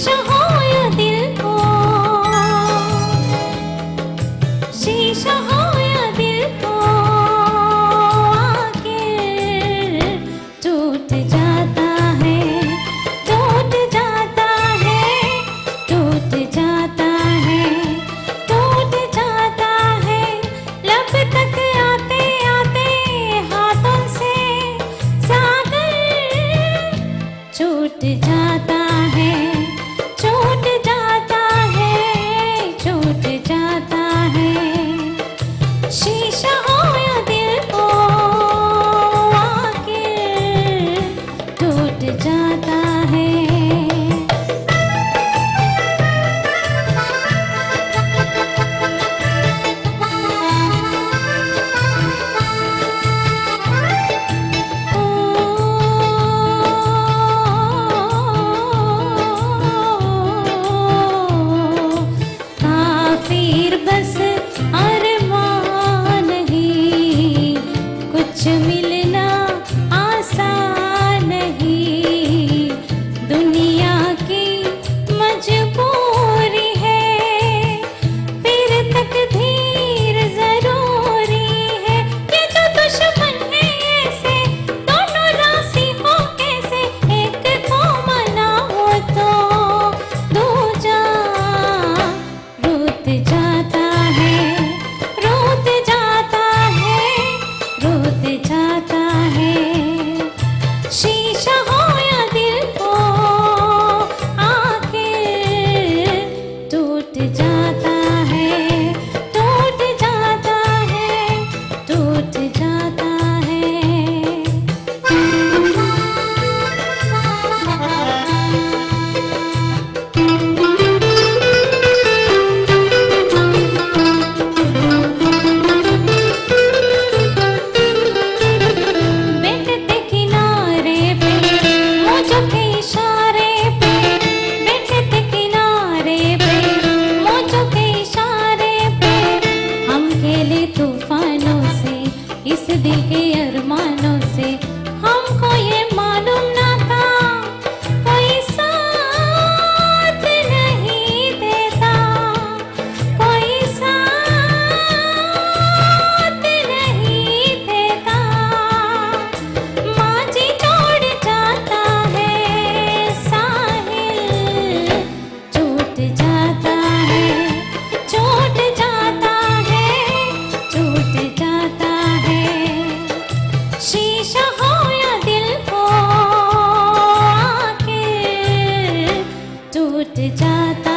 शीशा हो या दिल को, शीशा हो या दिल को, आखिर टूट जाता है, टूट जाता है, टूट जाता है, टूट जाता है। लब तक आते आते हाथों से सागर छूट जाता है, छूट जाता है, छूट जाता है। शीशा हो या दिल को, आखिर टूट जाता है। काफिर बस अरमान नहीं, कुछ मिलना आसान नहीं, दुनिया की मजबूरी है, फिर तकदीर जरूरी है। ये तो दुश्मन है ऐसे, दोनों राजी हो कैसे, एक को मनाओ तो दूजा रूठ जाता है, रूठ जाता है, रूठ जाता है। शीशा हो या दिल को, आखिर टूट जाता है, टूट जाता है, टूट जाता है। बैठते किनारे पे मौजों के इशारे पे, बैठते किनारे पे मौजों के इशारे पे, हम खेले तूफानों से, इस दिल के अरमानों से। हमको ये मालूम ना था कोई साथ नहीं देता, कोई साथ नहीं देता। माजी छोड़ जाता है साहिल, छूट जाता है, छूट जाता है, छूट जाता है। शीशा हो या दिल को, आखिर टूट जाता